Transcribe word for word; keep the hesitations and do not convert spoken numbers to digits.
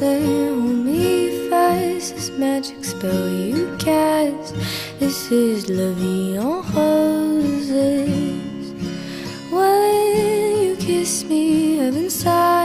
say, hold me fast, this magic spell you cast. This is La Vie en Roses. When you kiss me, heaven sighs.